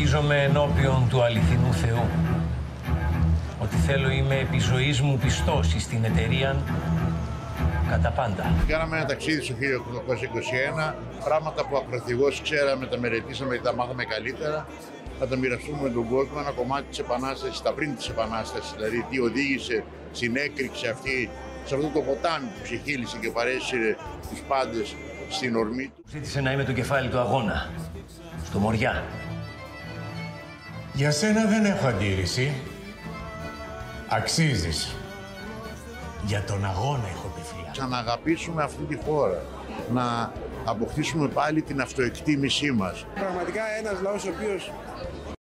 Ισχυρίζομαι ενώπιον του αληθινού Θεού ότι θέλω είμαι επί ζωής μου πιστός στην εταιρεία κατά πάντα. Κάναμε ένα ταξίδι στο 1821, πράγματα που ακροθυγώς ξέραμε, τα μελετήσαμε και τα μάθαμε καλύτερα. Θα τα μοιραστούμε με τον κόσμο, ένα κομμάτι της Επανάστασης, τα πριν της Επανάστασης, δηλαδή τι οδήγησε στην έκρηξη αυτή, σε αυτό το ποτάμι που ψυχήλησε και παρέσυρε τους πάντες στην ορμή του. Ζήτησε να είμαι το κεφάλι του αγώνα, στο Μοριά. Για σένα δεν έχω αντίρρηση. Αξίζεις. Για τον αγώνα έχω επιφυλάξει. Να αγαπήσουμε αυτή τη χώρα, να αποκτήσουμε πάλι την αυτοεκτίμησή μας. Πραγματικά ένας λαός ο οποίος